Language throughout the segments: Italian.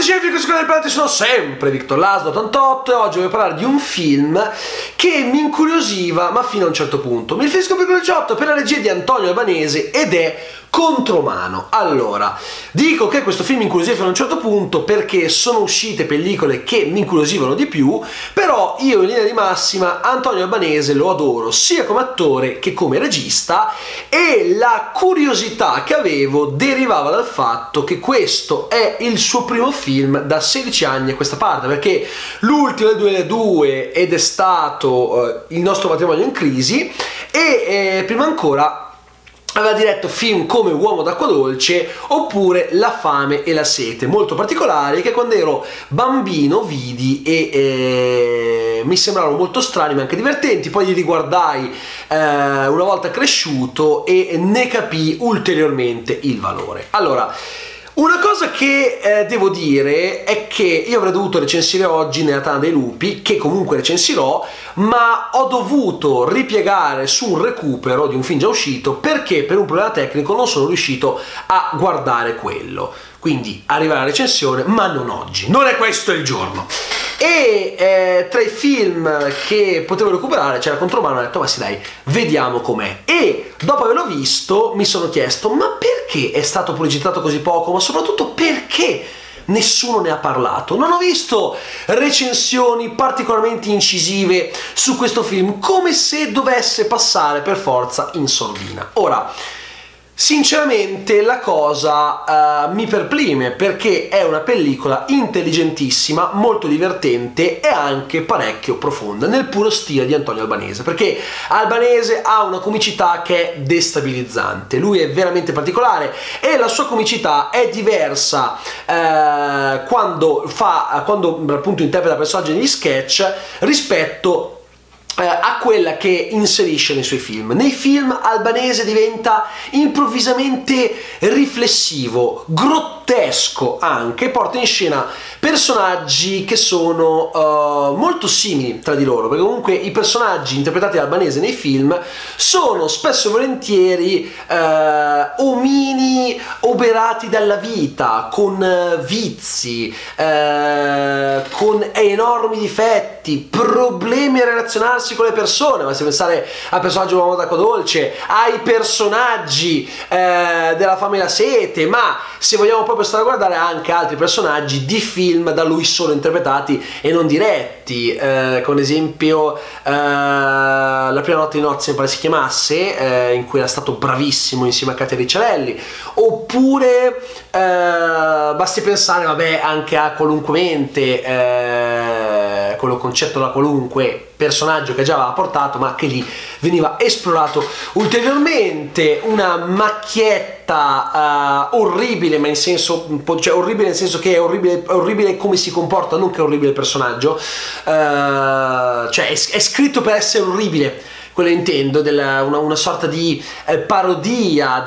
Cinefili, questo canale Planeti, sono sempre Victor Laszlo 88 e oggi voglio parlare di un film che mi incuriosiva ma fino a un certo punto. Mi riferisco a Piccolo Giotto per la regia di Antonio Albanese ed è Contromano. Allora, dico che questo film mi incuriosiva fino a un certo punto perché sono uscite pellicole che mi incuriosivano di più, però io in linea di massima Antonio Albanese lo adoro sia come attore che come regista e la curiosità che avevo derivava dal fatto che questo è il suo primo film da 16 anni a questa parte, perché l'ultimo è del 2002 ed è stato Il nostro matrimonio in crisi e prima ancora aveva diretto film come Uomo d'acqua dolce oppure La fame e la sete, molto particolari, che quando ero bambino vidi e mi sembrarono molto strani ma anche divertenti. Poi li riguardai una volta cresciuto e ne capii ulteriormente il valore. Allora, una cosa che devo dire è che io avrei dovuto recensire oggi Nella Tana dei Lupi, che comunque recensirò, ma ho dovuto ripiegare su un recupero di un film già uscito perché per un problema tecnico non sono riuscito a guardare quello. Quindi arriva la recensione, ma non oggi, non è questo il giorno. E tra i film che potevo recuperare c'era Contromano, ho detto ma sì dai, vediamo com'è. E dopo averlo visto mi sono chiesto ma perché è stato progettato così poco, ma soprattutto perché nessuno ne ha parlato. Non ho visto recensioni particolarmente incisive su questo film, come se dovesse passare per forza in sordina. Ora, sinceramente la cosa mi perplime perché è una pellicola intelligentissima, molto divertente e anche parecchio profonda, nel puro stile di Antonio Albanese, perché Albanese ha una comicità che è destabilizzante, lui è veramente particolare e la sua comicità è diversa quando appunto interpreta personaggi negli sketch rispetto a quella che inserisce nei suoi film. Nei film Albanese diventa improvvisamente riflessivo, grottesco anche, porta in scena personaggi che sono molto simili tra di loro, perché comunque i personaggi interpretati da Albanese nei film sono spesso e volentieri omini oberati dalla vita, con vizi, con enormi difetti, problemi a relazionarsi con le persone. Ma se pensare al personaggio Uomo d'acqua dolce, ai personaggi della fame e la sete, ma se vogliamo proprio stare a guardare anche altri personaggi di film da lui solo interpretati e non diretti, con esempio La prima notte di nozze mi pare si chiamasse, in cui era stato bravissimo insieme a Katia Ricciarelli, oppure basti pensare vabbè anche a Qualunque Mente, quello concetto da qualunque personaggio che già aveva portato ma che lì veniva esplorato ulteriormente. Una macchietta orribile, ma in senso cioè orribile nel senso che è orribile come si comporta, non che è orribile il personaggio, cioè è scritto per essere orribile, quello intendo, una sorta di parodia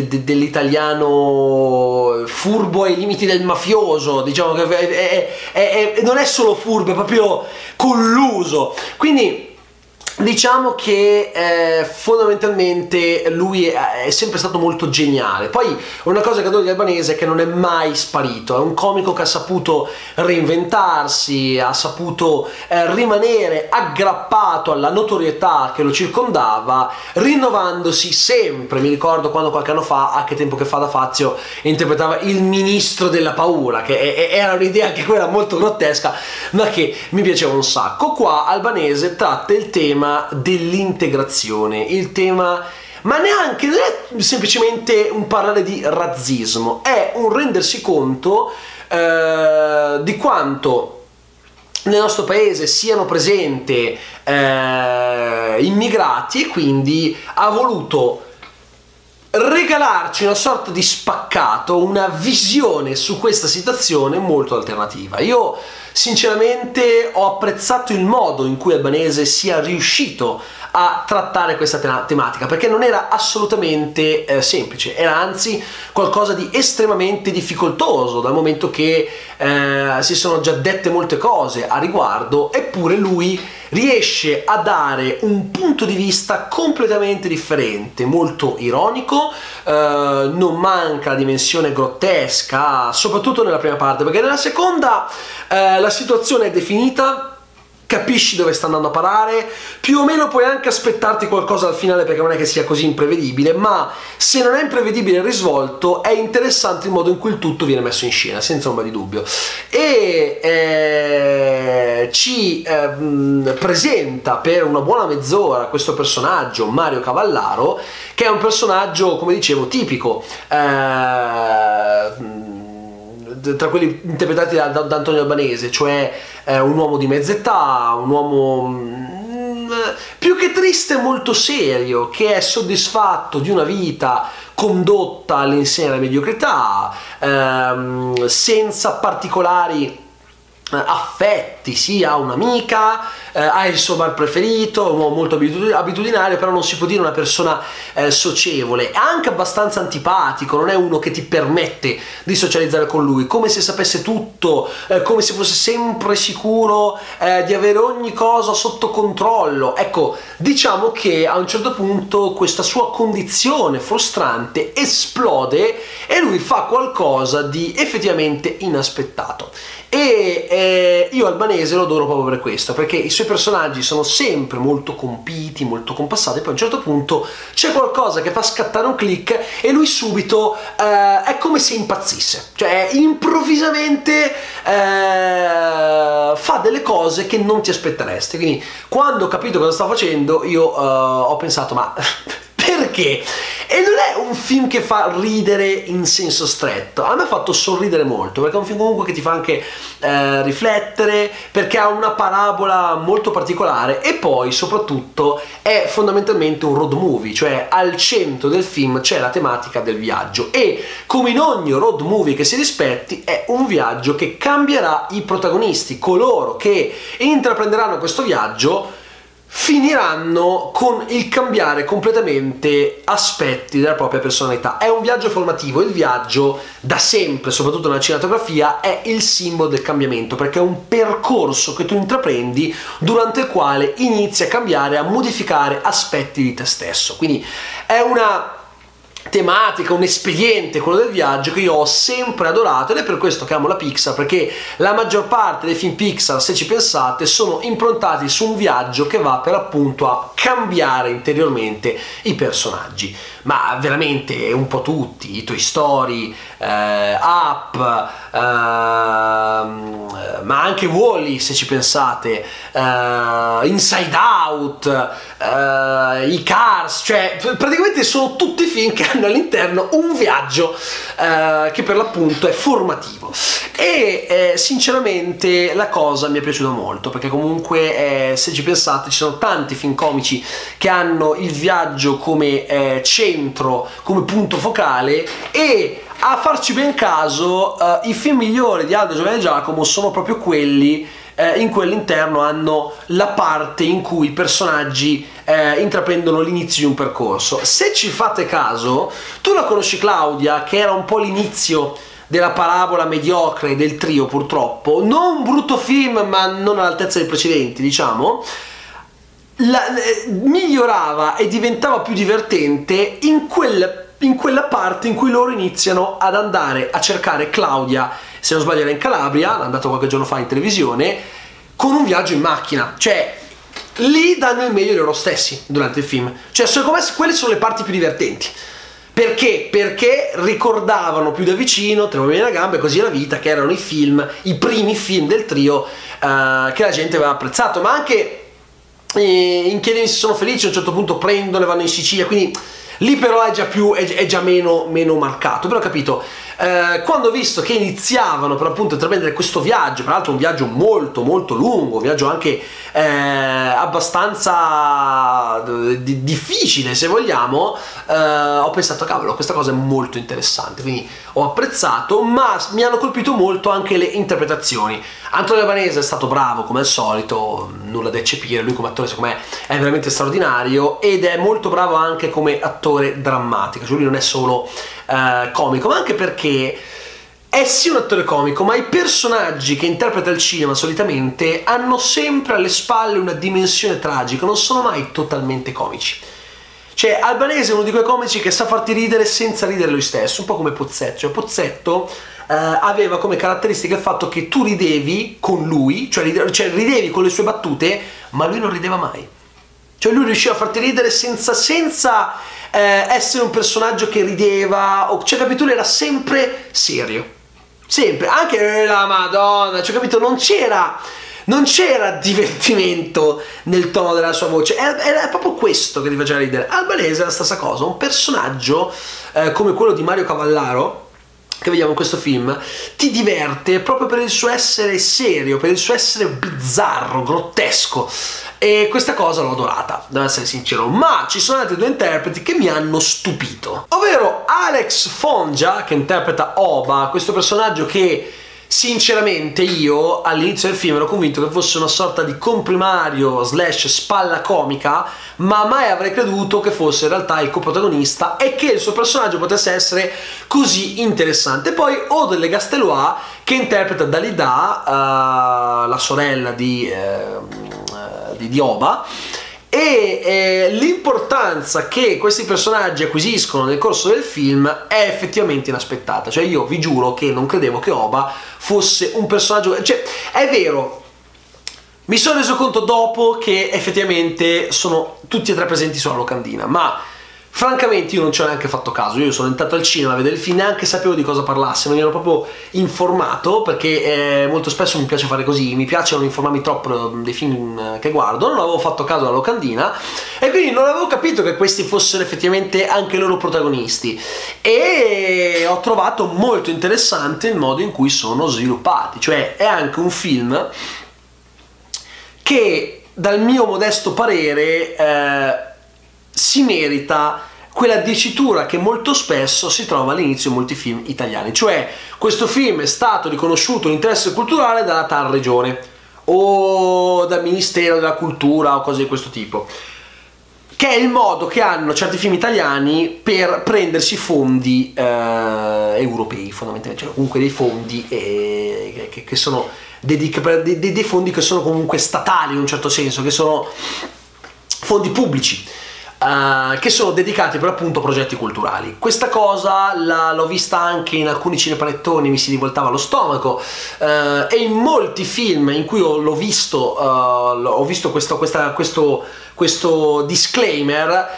dell'italiano furbo ai limiti del mafioso, diciamo che non è solo furbo, è proprio colluso. Quindi diciamo che fondamentalmente lui è sempre stato molto geniale. Poi una cosa che adoro di Albanese è che non è mai sparito, è un comico che ha saputo reinventarsi, ha saputo rimanere aggrappato alla notorietà che lo circondava, rinnovandosi sempre. Mi ricordo quando qualche anno fa, a Che tempo che fa, da Fazio interpretava il ministro della paura, che era un'idea anche quella molto grottesca ma che mi piaceva un sacco. Qua Albanese tratta il tema dell'integrazione, il tema, ma neanche, non è semplicemente un parlare di razzismo, è un rendersi conto di quanto nel nostro paese siano presenti immigrati e quindi ha voluto regalarci una sorta di spaccato, una visione su questa situazione molto alternativa. Io sinceramente ho apprezzato il modo in cui Albanese sia riuscito a trattare questa tematica, perché non era assolutamente semplice, era anzi qualcosa di estremamente difficoltoso, dal momento che si sono già dette molte cose a riguardo, eppure lui riesce a dare un punto di vista completamente differente, molto ironico, non manca la dimensione grottesca, soprattutto nella prima parte, perché nella seconda la situazione è definita, capisci dove sta andando a parare, più o meno puoi anche aspettarti qualcosa al finale perché non è che sia così imprevedibile, ma se non è imprevedibile il risvolto è interessante il modo in cui il tutto viene messo in scena, senza ombra di dubbio, e ci presenta per una buona mezz'ora questo personaggio, Mario Cavallaro, che è un personaggio, come dicevo, tipico, tra quelli interpretati da Antonio Albanese, cioè un uomo di mezza età, un uomo più che triste molto serio, che è soddisfatto di una vita condotta all'insegna della mediocrità, senza particolari affetti, sì, ha un'amica, ha il suo bar preferito, un uomo molto abitudinario, però non si può dire una persona socievole, è anche abbastanza antipatico, non è uno che ti permette di socializzare con lui, come se sapesse tutto, come se fosse sempre sicuro di avere ogni cosa sotto controllo. Ecco, diciamo che a un certo punto questa sua condizione frustrante esplode e lui fa qualcosa di effettivamente inaspettato. E io Albanese lo adoro proprio per questo, perché i suoi personaggi sono sempre molto compiti, molto compassati, poi a un certo punto c'è qualcosa che fa scattare un click e lui subito è come se impazzisse, cioè improvvisamente fa delle cose che non ti aspetteresti. Quindi quando ho capito cosa sta facendo io ho pensato, ma perché? E non è un film che fa ridere in senso stretto, a me ha fatto sorridere molto, perché è un film comunque che ti fa anche riflettere, perché ha una parabola molto particolare e poi soprattutto è fondamentalmente un road movie, cioè al centro del film c'è la tematica del viaggio e come in ogni road movie che si rispetti è un viaggio che cambierà i protagonisti, coloro che intraprenderanno questo viaggio finiranno con il cambiare completamente aspetti della propria personalità. È un viaggio formativo, il viaggio da sempre, soprattutto nella cinematografia, è il simbolo del cambiamento, perché è un percorso che tu intraprendi durante il quale inizi a cambiare, a modificare aspetti di te stesso. Quindi è una tematica, un espediente, quello del viaggio, che io ho sempre adorato ed è per questo che amo la Pixar, perché la maggior parte dei film Pixar, se ci pensate, sono improntati su un viaggio che va per appunto a cambiare interiormente i personaggi, ma veramente un po' tutti, i Toy Story, Up, ma anche Wall-E, se ci pensate, Inside Out, i Cars, cioè praticamente sono tutti film che hanno all'interno un viaggio che per l'appunto è formativo e sinceramente la cosa mi è piaciuta molto, perché comunque se ci pensate ci sono tanti film comici che hanno il viaggio come centro, come punto focale, e a farci ben caso i film migliori di Aldo, Giovanni e Giacomo sono proprio quelli in cui all'interno hanno la parte in cui i personaggi intraprendono l'inizio di un percorso. Se ci fate caso, tu la conosci Claudia, che era un po' l'inizio della parabola mediocre del trio, purtroppo, non un brutto film ma non all'altezza dei precedenti, diciamo, migliorava e diventava più divertente in quella parte in cui loro iniziano ad andare a cercare Claudia, se non sbaglio era in Calabria, è andato qualche giorno fa in televisione, con un viaggio in macchina, cioè lì danno il meglio di loro stessi durante il film, cioè secondo me quelle sono le parti più divertenti. Perché? Perché ricordavano più da vicino Tre uomini e una gamba e Così è la vita, che erano i film, i primi film del trio che la gente aveva apprezzato, ma anche in Chiedimi se sono felici a un certo punto prendono e vanno in Sicilia, quindi lì però è già meno marcato. Però ho capito, quando ho visto che iniziavano per appunto a intraprendere questo viaggio, tra l'altro un viaggio molto molto lungo, un viaggio anche abbastanza difficile se vogliamo, ho pensato cavolo, questa cosa è molto interessante, quindi ho apprezzato, ma mi hanno colpito molto anche le interpretazioni. Antonio Albanese è stato bravo come al solito, nulla da eccepire, lui come attore secondo me è veramente straordinario ed è molto bravo anche come attore drammatico, cioè lui non è solo comico, ma anche perché è sì un attore comico, ma i personaggi che interpreta al cinema solitamente hanno sempre alle spalle una dimensione tragica, non sono mai totalmente comici. Cioè, Albanese è uno di quei comici che sa farti ridere senza ridere lui stesso, un po' come Pozzetto. Cioè, Pozzetto aveva come caratteristica il fatto che tu ridevi con lui, cioè ridevi con le sue battute, ma lui non rideva mai. Cioè lui riusciva a farti ridere senza essere un personaggio che rideva, cioè capito, lui era sempre serio. Sempre, anche la Madonna, cioè capito, non c'era divertimento nel tono della sua voce, era proprio questo che ti faceva ridere. Albanese è la stessa cosa, un personaggio come quello di Mario Cavallaro, che vediamo in questo film, ti diverte proprio per il suo essere serio, per il suo essere bizzarro, grottesco, e questa cosa l'ho adorata, devo essere sincero. Ma ci sono altri due interpreti che mi hanno stupito, ovvero Alex Fonja, che interpreta Oba, questo personaggio che sinceramente io all'inizio del film ero convinto che fosse una sorta di comprimario slash spalla comica, ma mai avrei creduto che fosse in realtà il coprotagonista e che il suo personaggio potesse essere così interessante. Poi Odile Gastelois, che interpreta Dalida, la sorella di Oba, e l'importanza che questi personaggi acquisiscono nel corso del film è effettivamente inaspettata. Cioè io vi giuro che non credevo che Oba fosse un personaggio, cioè è vero, mi sono reso conto dopo che effettivamente sono tutti e tre presenti sulla locandina, ma francamente io non ci ho neanche fatto caso. Io sono entrato al cinema a vedere il film, neanche sapevo di cosa parlasse, non mi ero proprio informato, perché molto spesso mi piace fare così, mi piace non informarmi troppo dei film che guardo, non avevo fatto caso alla locandina e quindi non avevo capito che questi fossero effettivamente anche i loro protagonisti, e ho trovato molto interessante il modo in cui sono sviluppati. Cioè è anche un film che dal mio modesto parere si merita quella dicitura che molto spesso si trova all'inizio in molti film italiani, cioè questo film è stato riconosciuto l'interesse culturale dalla tal regione o dal Ministero della Cultura o cose di questo tipo, che è il modo che hanno certi film italiani per prendersi fondi europei, fondamentalmente, cioè comunque dei fondi che sono dei fondi che sono comunque statali in un certo senso, che sono fondi pubblici, che sono dedicati per appunto a progetti culturali. Questa cosa l'ho vista anche in alcuni cinepanettoni, mi si rivoltava lo stomaco, e in molti film in cui ho visto questo disclaimer,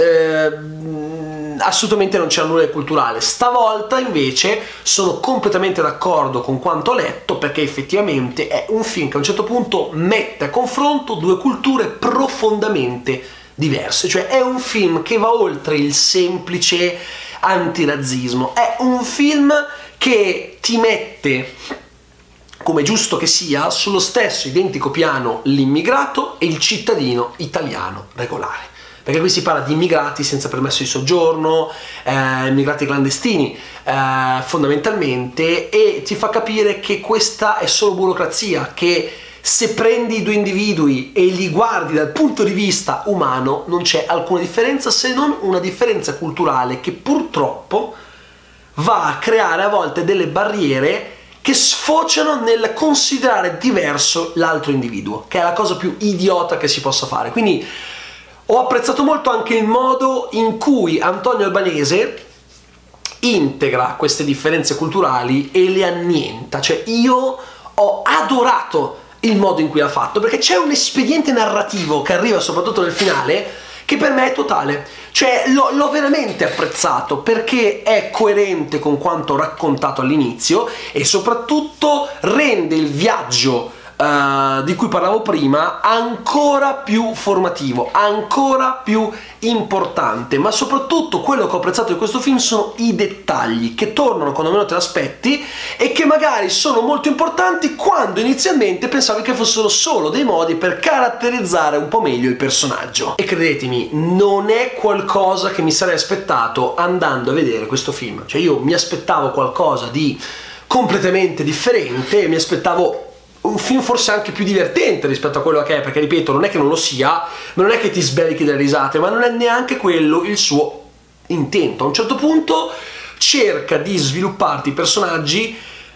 assolutamente non c'era nulla di culturale. Stavolta invece sono completamente d'accordo con quanto ho letto, perché effettivamente è un film che a un certo punto mette a confronto due culture profondamente diverse. Cioè è un film che va oltre il semplice antirazzismo, è un film che ti mette, come giusto che sia, sullo stesso identico piano l'immigrato e il cittadino italiano regolare, perché qui si parla di immigrati senza permesso di soggiorno, immigrati clandestini fondamentalmente, e ti fa capire che questa è solo burocrazia, che se prendi i due individui e li guardi dal punto di vista umano non c'è alcuna differenza, se non una differenza culturale che purtroppo va a creare a volte delle barriere che sfociano nel considerare diverso l'altro individuo, che è la cosa più idiota che si possa fare. Quindi ho apprezzato molto anche il modo in cui Antonio Albanese integra queste differenze culturali e le annienta. Cioè io ho adorato il modo in cui l'ha fatto, perché c'è un espediente narrativo che arriva soprattutto nel finale che per me è totale. Cioè l'ho veramente apprezzato, perché è coerente con quanto raccontato all'inizio e soprattutto rende il viaggio di cui parlavo prima ancora più formativo, ancora più importante. Ma soprattutto quello che ho apprezzato di questo film sono i dettagli che tornano quando meno te l'aspetti e che magari sono molto importanti quando inizialmente pensavi che fossero solo dei modi per caratterizzare un po' meglio il personaggio. E credetemi, non è qualcosa che mi sarei aspettato andando a vedere questo film. Cioè io mi aspettavo qualcosa di completamente differente, mi aspettavo un film forse anche più divertente rispetto a quello che è, perché ripeto, non è che non lo sia, ma non è che ti sbellichi dalle risate, ma non è neanche quello il suo intento. A un certo punto cerca di svilupparti i personaggi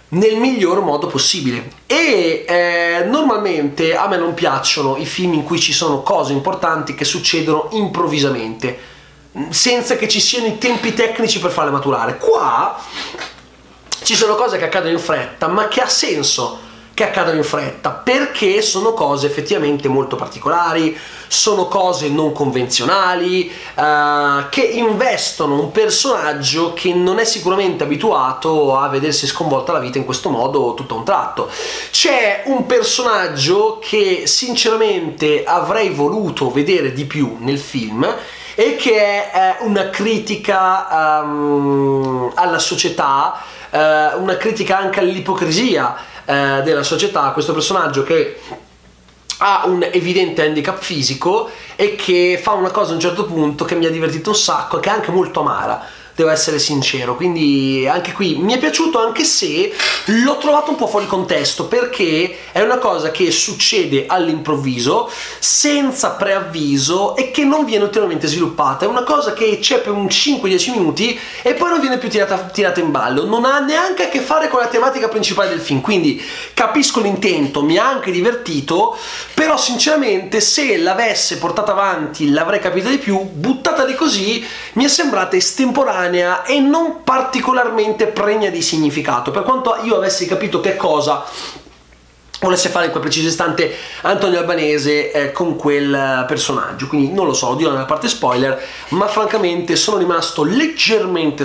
nel miglior modo possibile. E normalmente a me non piacciono i film in cui ci sono cose importanti che succedono improvvisamente, senza che ci siano i tempi tecnici per farle maturare. Qua ci sono cose che accadono in fretta, ma che ha senso che accadano in fretta, perché sono cose effettivamente molto particolari, sono cose non convenzionali, che investono un personaggio che non è sicuramente abituato a vedersi sconvolta la vita in questo modo tutto a un tratto. C'è un personaggio che sinceramente avrei voluto vedere di più nel film, e che è una critica alla società, una critica anche all'ipocrisia della società. Questo personaggio che ha un evidente handicap fisico e che fa una cosa a un certo punto che mi ha divertito un sacco e che è anche molto amara, devo essere sincero. Quindi anche qui mi è piaciuto, anche se l'ho trovato un po' fuori contesto, perché è una cosa che succede all'improvviso, senza preavviso, e che non viene ulteriormente sviluppata. È una cosa che c'è per un 5-10 minuti e poi non viene più tirata in ballo, non ha neanche a che fare con la tematica principale del film. Quindi capisco l'intento, mi ha anche divertito, però sinceramente se l'avesse portata avanti l'avrei capito di più. Buttata di così mi è sembrata estemporanea e non particolarmente pregna di significato, per quanto io avessi capito che cosa volesse fare in quel preciso istante Antonio Albanese con quel personaggio. Quindi non lo so, dirò nella parte spoiler, ma francamente sono rimasto leggermente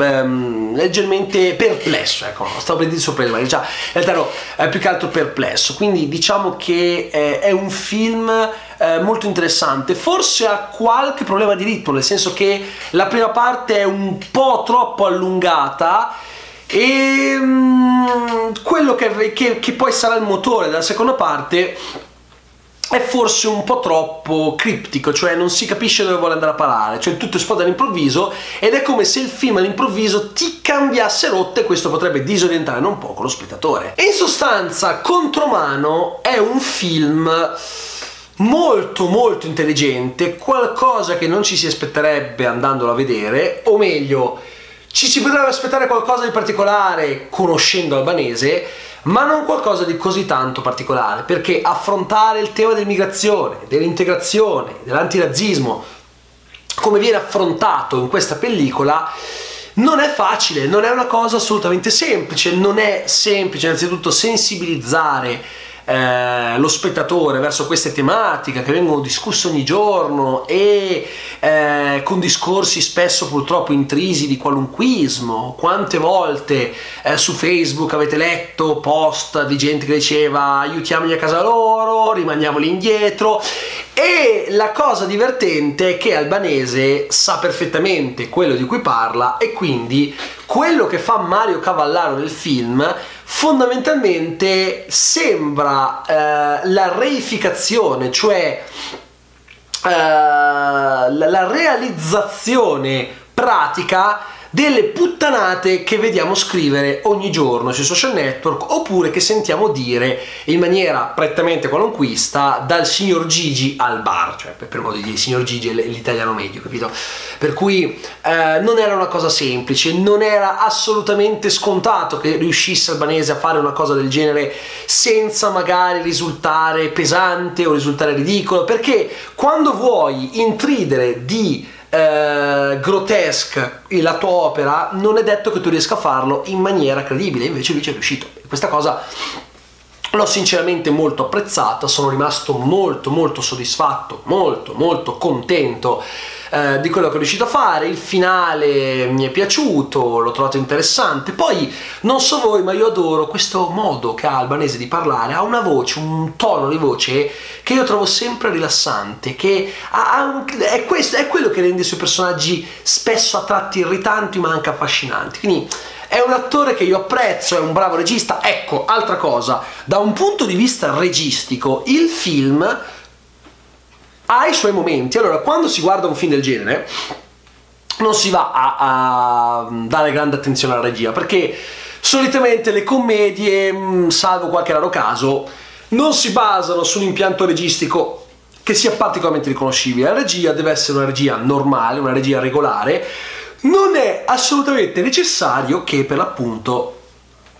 perplesso, ecco, stavo per dire sorpreso, ma già in realtà è più che altro perplesso. Quindi diciamo che è un film molto interessante. Forse ha qualche problema di ritmo, nel senso che la prima parte è un po' troppo allungata, e quello che poi sarà il motore della seconda parte è forse un po' troppo criptico, cioè non si capisce dove vuole andare a parare, cioè tutto esplode all'improvviso ed è come se il film all'improvviso ti cambiasse rotta, e questo potrebbe disorientare non poco lo spettatore. E in sostanza Contromano è un film molto molto intelligente, qualcosa che non ci si aspetterebbe andandolo a vedere, o meglio ci si potrebbe aspettare qualcosa di particolare conoscendo Albanese, ma non qualcosa di così tanto particolare, perché affrontare il tema dell'immigrazione, dell'integrazione, dell'antirazzismo, come viene affrontato in questa pellicola, non è facile, non è una cosa assolutamente semplice. Non è semplice innanzitutto sensibilizzare lo spettatore verso queste tematiche che vengono discusse ogni giorno, e con discorsi spesso purtroppo intrisi di qualunquismo. Quante volte su Facebook avete letto post di gente che diceva aiutiamoli a casa loro, rimaniamoli indietro. E la cosa divertente è che Albanese sa perfettamente quello di cui parla, e quindi quello che fa Mario Cavallaro nel film fondamentalmente sembra la reificazione, cioè la realizzazione pratica delle puttanate che vediamo scrivere ogni giorno sui social network, oppure che sentiamo dire in maniera prettamente qualunquista dal signor Gigi al bar, cioè per modo di dire, il signor Gigi è l'italiano medio, capito? Per cui non era una cosa semplice, non era assolutamente scontato che riuscisse Albanese a fare una cosa del genere senza magari risultare pesante o risultare ridicolo, perché quando vuoi intridere di grotesque la tua opera, non è detto che tu riesca a farlo in maniera credibile. Invece lui ci è riuscito. Questa cosa l'ho sinceramente molto apprezzata, sono rimasto molto molto soddisfatto, molto molto contento di quello che è riuscito a fare. Il finale mi è piaciuto, l'ho trovato interessante. Poi non so voi, ma io adoro questo modo che ha Albanese di parlare. Ha una voce, un tono di voce che io trovo sempre rilassante, che è quello che rende i suoi personaggi spesso a tratti irritanti ma anche affascinanti. Quindi è un attore che io apprezzo, è un bravo regista. Ecco, altra cosa, da un punto di vista registico il film ha i suoi momenti. Allora, quando si guarda un film del genere non si va a dare grande attenzione alla regia, perché solitamente le commedie, salvo qualche raro caso, non si basano su un impianto registico che sia particolarmente riconoscibile. La regia deve essere una regia normale, una regia regolare. Non è assolutamente necessario che per l'appunto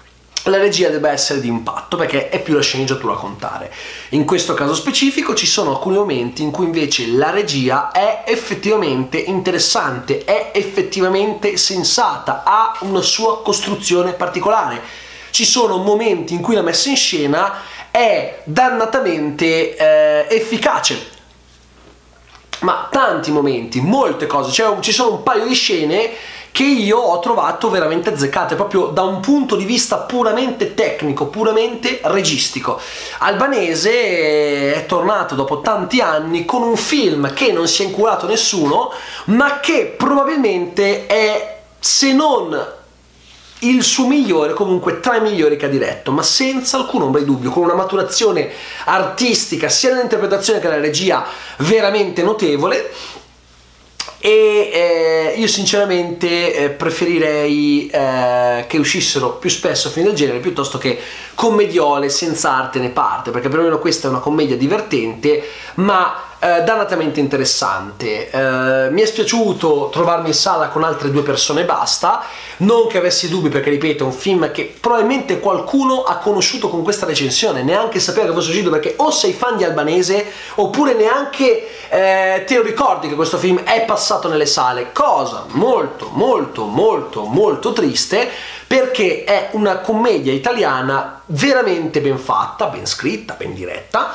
la regia debba essere di impatto, perché è più la sceneggiatura a contare. In questo caso specifico ci sono alcuni momenti in cui invece la regia è effettivamente interessante, è effettivamente sensata, ha una sua costruzione particolare. Ci sono momenti in cui la messa in scena è dannatamente efficace, ma tanti momenti, molte cose, cioè ci sono un paio di scene che io ho trovato veramente azzeccate, proprio da un punto di vista puramente tecnico, puramente registico. Albanese è tornato dopo tanti anni con un film che non si è inculato nessuno, ma che probabilmente è, se non il suo migliore, comunque tra i migliori che ha diretto, ma senza alcun ombra di dubbio, con una maturazione artistica sia nell'interpretazione che nella regia veramente notevole. E io sinceramente preferirei che uscissero più spesso film del genere piuttosto che commediole senza arte né parte, perché perlomeno questa è una commedia divertente ma dannatamente interessante. Mi è spiaciuto trovarmi in sala con altre due persone e basta, non che avessi dubbi, perché ripeto è un film che probabilmente qualcuno ha conosciuto con questa recensione, neanche sapeva che fosse uscito, perché o sei fan di Albanese oppure neanche te lo ricordi che questo film è passato nelle sale, cosa molto molto molto molto triste, perché è una commedia italiana veramente ben fatta, ben scritta, ben diretta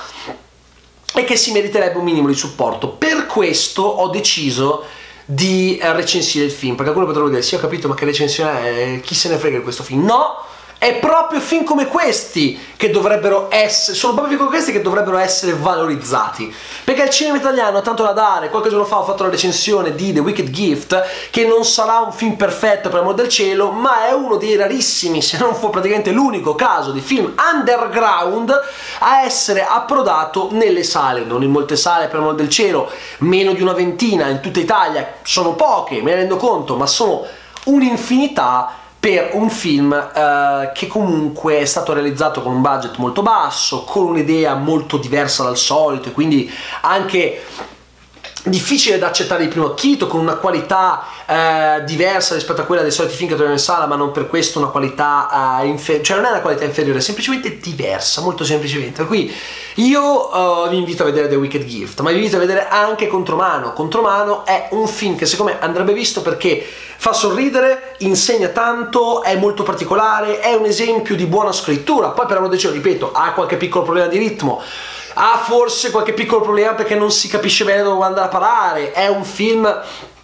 e che si meriterebbe un minimo di supporto. Per questo ho deciso di recensire il film, perché alcuni potrebbero dire sì, ho capito, ma che recensione è? Chi se ne frega di questo film? No! È proprio film come questi che dovrebbero essere, sono proprio film come questi che dovrebbero essere valorizzati, perché il cinema italiano ha tanto da dare. Qualche giorno fa ho fatto la recensione di The Wicked Gift, che non sarà un film perfetto per amor del cielo, ma è uno dei rarissimi, se non fu praticamente l'unico caso di film underground a essere approdato nelle sale. Non in molte sale, per amor del cielo, meno di una ventina in tutta Italia, sono poche, me ne rendo conto, ma sono un'infinità per un film che comunque è stato realizzato con un budget molto basso, con un'idea molto diversa dal solito e quindi anche difficile da accettare di primo acchito, con una qualità diversa rispetto a quella dei soliti film che troviamo in sala, ma non per questo una qualità inferiore, cioè non è una qualità inferiore, è semplicemente diversa, molto semplicemente. Per cui io vi invito a vedere The Wicked Gift, ma vi invito a vedere anche Contromano. Contromano è un film che secondo me andrebbe visto perché fa sorridere, insegna tanto, è molto particolare, è un esempio di buona scrittura. Poi per amor del cielo, ripeto, ha qualche piccolo problema di ritmo, ha forse qualche piccolo problema perché non si capisce bene dove andare a parare, è un film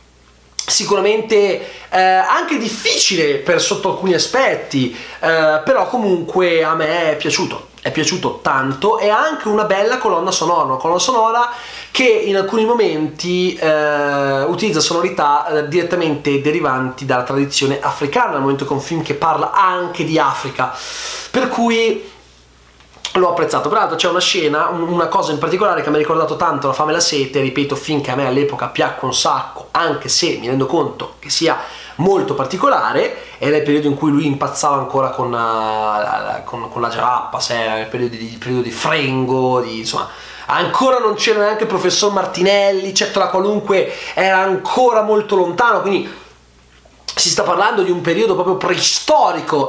sicuramente anche difficile per sotto alcuni aspetti, però comunque a me è piaciuto tanto, e ha anche una bella colonna sonora che in alcuni momenti utilizza sonorità direttamente derivanti dalla tradizione africana, nel momento che è un film che parla anche di Africa, per cui l'ho apprezzato. Peraltro c'è una scena, una cosa in particolare che mi ha ricordato tanto La fame e la sete, ripeto, film che a me all'epoca piacque un sacco, anche se mi rendo conto che sia molto particolare, era il periodo in cui lui impazzava ancora con la Giarappa, il periodo di Frengo, insomma, ancora non c'era neanche il professor Martinelli, certo la qualunque era ancora molto lontano, quindi si sta parlando di un periodo proprio preistorico.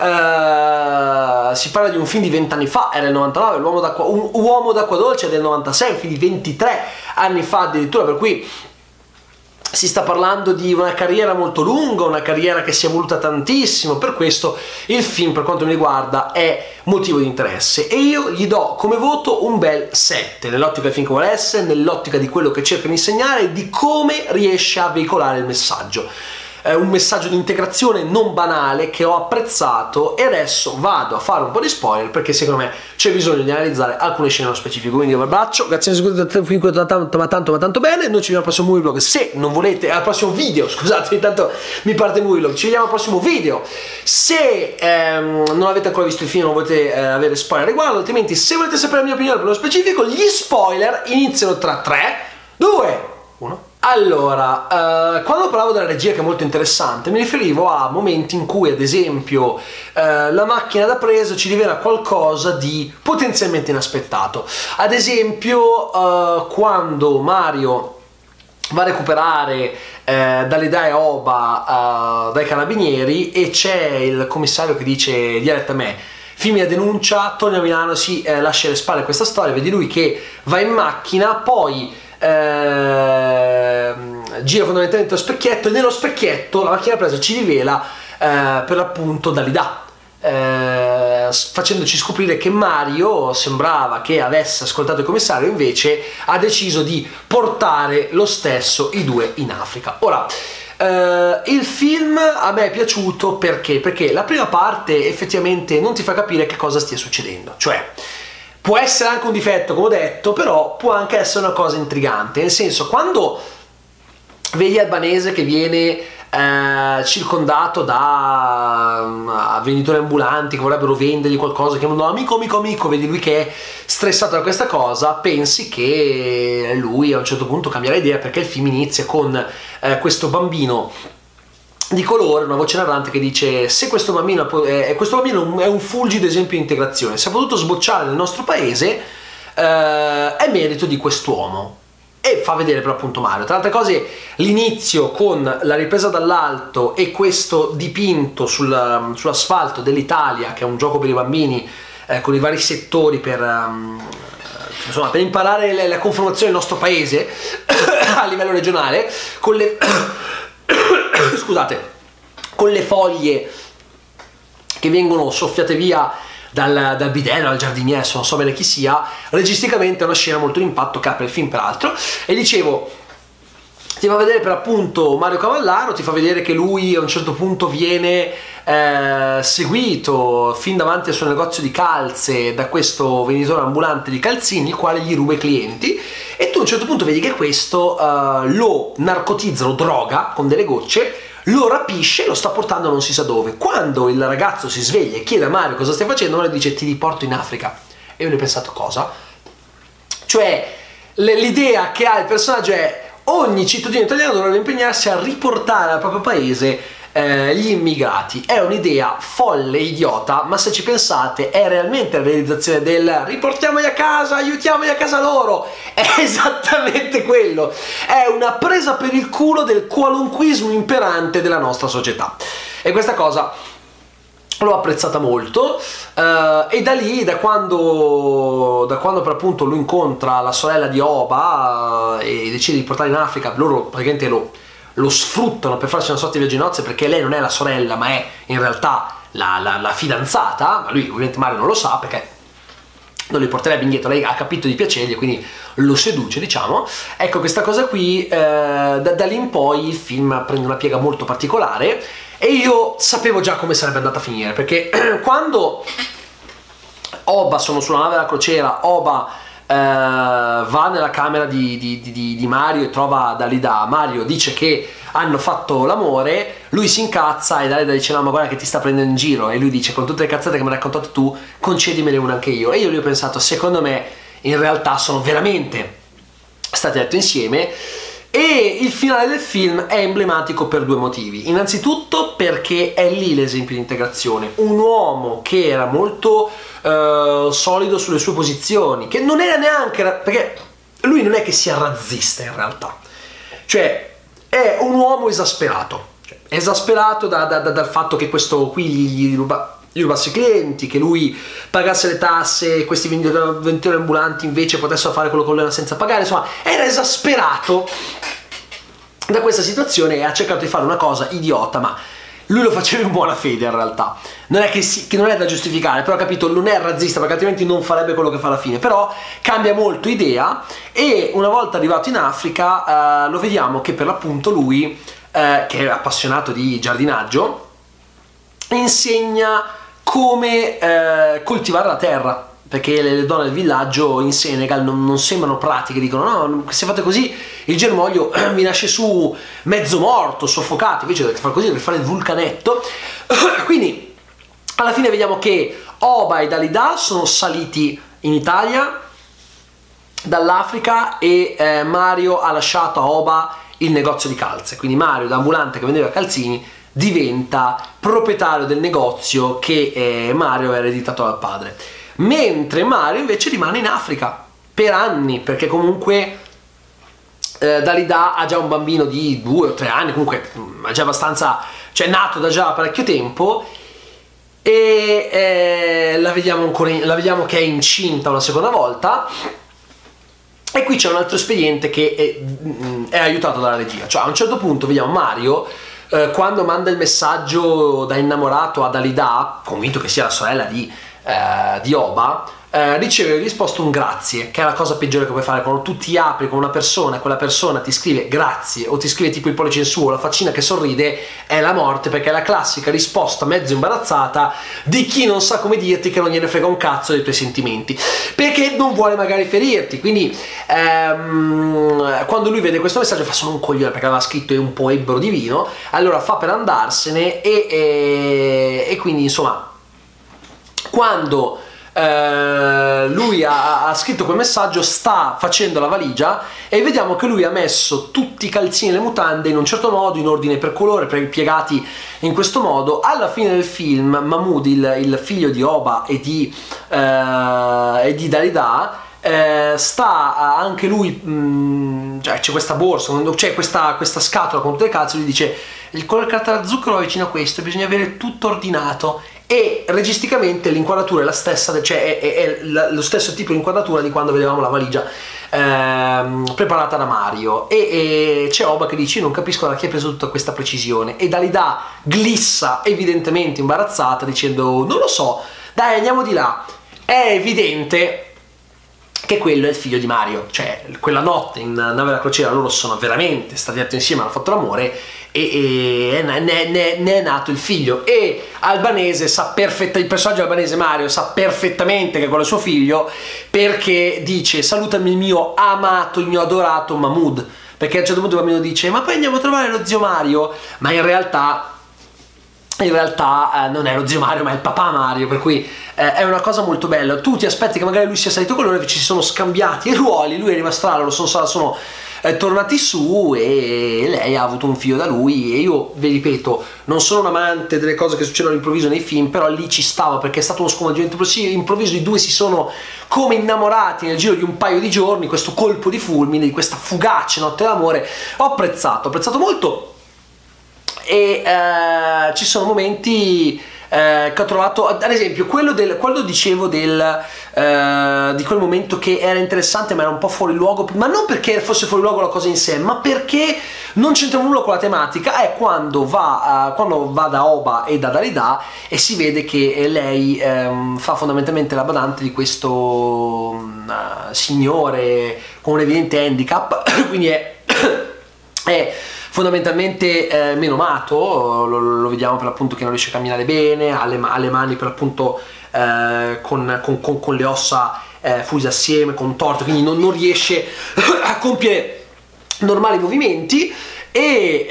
Si parla di un film di 20 anni fa, era il 99, un Uomo d'acqua dolce è del 96, un film di 23 anni fa addirittura, per cui si sta parlando di una carriera molto lunga, una carriera che si è evoluta tantissimo. Per questo il film, per quanto mi riguarda, è motivo di interesse e io gli do come voto un bel 7, nell'ottica del film che vuole essere, nell'ottica di quello che cerca di insegnare e di come riesce a veicolare il messaggio. Un messaggio di integrazione non banale che ho apprezzato, e adesso vado a fare un po' di spoiler perché secondo me c'è bisogno di analizzare alcune scene nello specifico. Quindi un abbraccio, grazie per tanto bene, noi ci vediamo al prossimo movie vlog, se non volete, al prossimo video, scusate, intanto mi parte il movie vlog, ci vediamo al prossimo video. Se non avete ancora visto il film, non volete avere spoiler a riguardo, altrimenti se volete sapere la mia opinione per lo specifico, gli spoiler iniziano tra 3, 2, 1. Allora, quando parlavo della regia, che è molto interessante, mi riferivo a momenti in cui, ad esempio, la macchina da presa ci rivela qualcosa di potenzialmente inaspettato. Ad esempio, quando Mario va a recuperare Dalida e Oba dai carabinieri, e c'è il commissario che dice diretta a me: firmi la denuncia, torni a Milano, si lascia alle spalle questa storia. Vedi lui che va in macchina, poi gira fondamentalmente lo specchietto, e nello specchietto la macchina presa ci rivela per l'appunto Dalida, facendoci scoprire che Mario sembrava che avesse ascoltato il commissario, invece ha deciso di portare lo stesso i due in Africa. Ora, il film a me è piaciuto perché la prima parte effettivamente non ti fa capire che cosa stia succedendo, cioè può essere anche un difetto, come ho detto, però può anche essere una cosa intrigante, nel senso, quando vedi Albanese che viene circondato da venditori ambulanti che vorrebbero vendergli qualcosa, che no, amico, vedi lui che è stressato da questa cosa, pensi che lui a un certo punto cambierà idea, perché il film inizia con questo bambino di colore, una voce narrante che dice: se questo bambino è un fulgido esempio di integrazione, se ha potuto sbocciare nel nostro paese, è merito di quest'uomo. E fa vedere per appunto Mario. Tra altre cose, l'inizio con la ripresa dall'alto e questo dipinto sull'asfalto dell'Italia, che è un gioco per i bambini, con i vari settori per insomma, per imparare la conformazione del nostro paese a livello regionale, con le scusate, con le foglie che vengono soffiate via dal bidello, dal giardiniere, non so bene chi sia. Registicamente è una scena molto d'impatto che apre il film, peraltro. E dicevo, ti fa vedere per appunto Mario Cavallaro, ti fa vedere che lui a un certo punto viene seguito fin davanti al suo negozio di calze da questo venditore ambulante di calzini, il quale gli ruba i clienti, e tu a un certo punto vedi che questo lo narcotizza, lo droga con delle gocce, lo rapisce e lo sta portando non si sa dove. Quando il ragazzo si sveglia e chiede a Mario cosa stai facendo, Mario dice: ti riporto in Africa. E io ne ho pensato: cosa? Cioè l'idea che ha il personaggio è: ogni cittadino italiano dovrebbe impegnarsi a riportare al proprio paese gli immigrati. È un'idea folle, idiota, ma se ci pensate è realmente la realizzazione del riportiamoli a casa, aiutiamoli a casa loro. È esattamente quello, è una presa per il culo del qualunquismo imperante della nostra società, e questa cosa l'ho apprezzata molto. E da lì, da quando per appunto lui incontra la sorella di Oba e decide di portarla in Africa, loro praticamente lo sfruttano per farsi una sorta di viaggio di nozze, perché lei non è la sorella ma è in realtà la fidanzata, ma lui ovviamente Mario non lo sa perché non li porterebbe indietro. Lei ha capito di piacergli e quindi lo seduce, diciamo. Ecco, questa cosa qui, da lì in poi il film prende una piega molto particolare, e io sapevo già come sarebbe andata a finire, perché quando Oba, sono sulla nave della crociera, Oba va nella camera di Mario e trova Dalida. Mario dice che hanno fatto l'amore, lui si incazza e Dalida dice: no, ma guarda che ti sta prendendo in giro, e lui dice: con tutte le cazzate che mi hai raccontato tu, concedimene una anche io. E io gli ho pensato: secondo me in realtà sono veramente stati letto insieme. E il finale del film è emblematico per due motivi. Innanzitutto perché è lì l'esempio di integrazione. Un uomo che era molto solido sulle sue posizioni, che non era neanche, perché lui non è che sia razzista in realtà, cioè è un uomo esasperato, cioè, esasperato dal fatto che questo qui gli rubasse i clienti, che lui pagasse le tasse, questi venditori ambulanti invece potessero fare quello che volevano senza pagare. Insomma, era esasperato da questa situazione e ha cercato di fare una cosa idiota, ma lui lo faceva in buona fede in realtà. Non è che non è da giustificare, però capito, non è razzista, perché altrimenti non farebbe quello che fa alla fine. Però cambia molto idea, e una volta arrivato in Africa lo vediamo che per l'appunto lui, che è appassionato di giardinaggio, insegna come coltivare la terra, perché le donne del villaggio in Senegal non sembrano pratiche, dicono: no, se fate così il germoglio vi nasce su mezzo morto, soffocato, invece dovete fare così per fare il vulcanetto. Quindi alla fine vediamo che Oba e Dalida sono saliti in Italia dall'Africa, e Mario ha lasciato a Oba il negozio di calze. Quindi Mario, da ambulante che vendeva calzini, diventa proprietario del negozio che Mario aveva ereditato dal padre, mentre Mario invece rimane in Africa per anni, perché comunque Dalida ha già un bambino di 2 o 3 anni, comunque è già abbastanza, cioè è nato da già parecchio tempo, e la vediamo che è incinta una seconda volta. E qui c'è un altro espediente che è aiutato dalla regia, cioè a un certo punto vediamo Mario quando manda il messaggio da innamorato a Dalida, convinto che sia la sorella di Oba, riceve risposto un grazie, che è la cosa peggiore che puoi fare quando tu ti apri con una persona e quella persona ti scrive grazie, o ti scrive tipo il pollice in su o la faccina che sorride. È la morte, perché è la classica risposta mezzo imbarazzata di chi non sa come dirti che non gliene frega un cazzo dei tuoi sentimenti, perché non vuole magari ferirti. Quindi quando lui vede questo messaggio fa: sono un coglione, perché aveva scritto è un po' ebbro di vino, allora fa per andarsene, e quindi insomma quando lui ha scritto quel messaggio, sta facendo la valigia e vediamo che lui ha messo tutti i calzini e le mutande in un certo modo, in ordine per colore, piegati in questo modo. Alla fine del film Mahmood, il figlio di Oba e di Dalida, sta anche lui, cioè c'è questa borsa, c'è questa scatola con tutte le calze. Lui dice: il colore carta da zucchero va vicino a questo, bisogna avere tutto ordinato. E registicamente l'inquadratura è la stessa, cioè è lo stesso tipo di inquadratura di quando vedevamo la valigia preparata da Mario, e c'è Oba che dice: io non capisco da chi ha preso tutta questa precisione, e Dalida glissa evidentemente imbarazzata dicendo: non lo so, dai, andiamo di là. È evidente che quello è il figlio di Mario, cioè quella notte in nave della crociera loro sono veramente stati atti insieme, hanno fatto l'amore, e ne è nato il figlio. E Albanese sa il personaggio albanese Mario sa perfettamente che quello è suo figlio, perché dice: salutami il mio amato, il mio adorato Mahmood, perché a un certo punto il bambino dice: ma poi andiamo a trovare lo zio Mario, ma in realtà non è lo zio Mario ma è il papà Mario, per cui è una cosa molto bella. Tu ti aspetti che magari lui sia salito con loro, che ci sono scambiati i ruoli, lui è rimasto là, loro sono tornati su e lei ha avuto un figlio da lui. E io vi ripeto, non sono un amante delle cose che succedono all'improvviso nei film, però lì ci stava, perché è stato uno sconvolgimento improvviso. I due si sono come innamorati nel giro di un paio di giorni, questo colpo di fulmine, di questa fugace notte d'amore. Ho apprezzato molto. E ci sono momenti che ho trovato, ad esempio quando dicevo di quel momento che era interessante ma era un po' fuori luogo, ma non perché fosse fuori luogo la cosa in sé, ma perché non c'entra nulla con la tematica. È quando va da Oba e da Dalida e si vede che lei fa fondamentalmente la badante di questo signore con un evidente handicap, quindi è fondamentalmente meno amato. Lo vediamo per l'appunto che non riesce a camminare bene, ha le mani per l'appunto con le ossa fuse assieme, contorte, quindi non riesce a compiere normali movimenti, e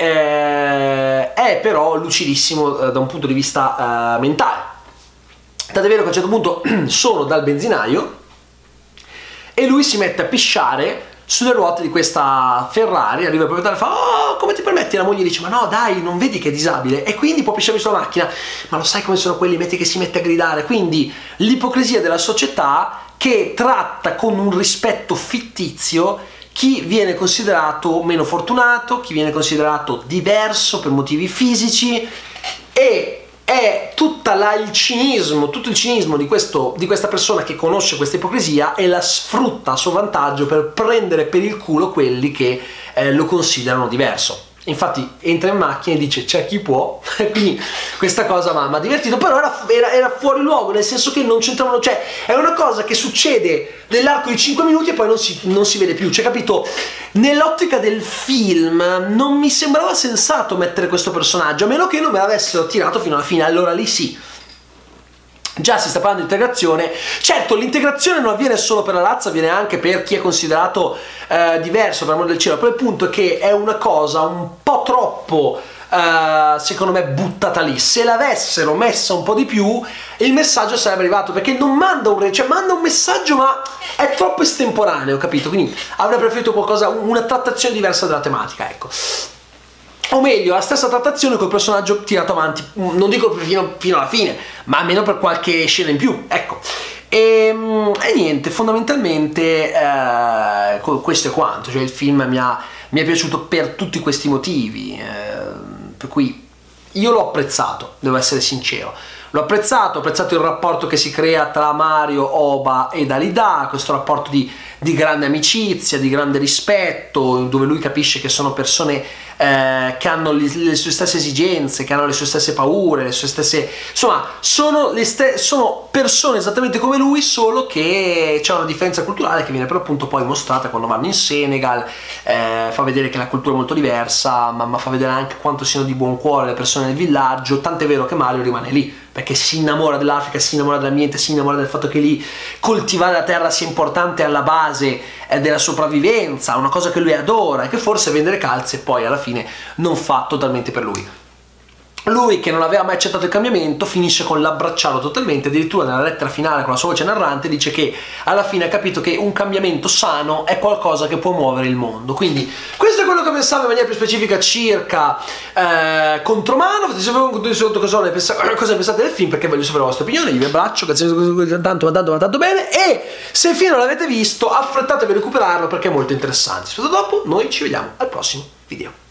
è però lucidissimo da un punto di vista mentale. Tant'è vero che a un certo punto sono dal benzinaio e lui si mette a pisciare sulle ruote di questa Ferrari. Arriva il proprietario e fa: oh, come ti permetti? La moglie dice: ma no dai, non vedi che è disabile e quindi può pisciare sulla macchina. Ma lo sai come sono quelli, metti che si mette a gridare. Quindi l'ipocrisia della società, che tratta con un rispetto fittizio chi viene considerato meno fortunato, chi viene considerato diverso per motivi fisici, e è tutto il cinismo di questa persona che conosce questa ipocrisia e la sfrutta a suo vantaggio per prendere per il culo quelli che lo considerano diverso. Infatti entra in macchina e dice: c'è chi può. Quindi questa cosa mi ha divertito, però era fuori luogo, nel senso che non c'entravano, cioè è una cosa che succede nell'arco di 5 minuti e poi non si vede più, cioè, capito? Nell'ottica del film non mi sembrava sensato mettere questo personaggio, a meno che non me l'avessero tirato fino alla fine, allora lì sì. Già si sta parlando di integrazione. Certo, l'integrazione non avviene solo per la razza, avviene anche per chi è considerato diverso, per amore del cielo. Però il punto è che è una cosa un po' troppo secondo me buttata lì. Se l'avessero messa un po' di più, il messaggio sarebbe arrivato, perché non manda manda un messaggio ma è troppo estemporaneo, capito? Quindi avrei preferito una trattazione diversa della tematica, ecco. O meglio, la stessa trattazione col personaggio tirato avanti, non dico fino alla fine, ma almeno per qualche scena in più, ecco. E niente, fondamentalmente questo è quanto. Cioè il film mi ha mi è piaciuto per tutti questi motivi, per cui io l'ho apprezzato, devo essere sincero. L'ho apprezzato, ho apprezzato il rapporto che si crea tra Mario, Oba e Dalida, questo rapporto di grande amicizia, di grande rispetto, dove lui capisce che sono persone che hanno le sue stesse esigenze, che hanno le sue stesse paure, le sue stesse... insomma, sono persone esattamente come lui, solo che c'è una differenza culturale che viene per appunto poi mostrata quando vanno in Senegal, fa vedere che la cultura è molto diversa, ma fa vedere anche quanto siano di buon cuore le persone del villaggio, tant'è vero che Mario rimane lì, perché si innamora dell'Africa, si innamora dell'ambiente, si innamora del fatto che lì coltivare la terra sia importante alla base della sopravvivenza, una cosa che lui adora e che forse vendere calze poi alla fine non fa totalmente per lui. Lui, che non aveva mai accettato il cambiamento, finisce con l'abbracciarlo totalmente, addirittura nella lettera finale con la sua voce narrante dice che alla fine ha capito che un cambiamento sano è qualcosa che può muovere il mondo. Quindi questo è quello che pensavo in maniera più specifica circa Contromano. Fatemi sapere un contenuto sotto cosa pensate del film, perché voglio sapere la vostra opinione. Vi abbraccio, grazie tanto bene, e se fino non l'avete visto affrettatevi a recuperarlo perché è molto interessante. Dopo noi ci vediamo al prossimo video.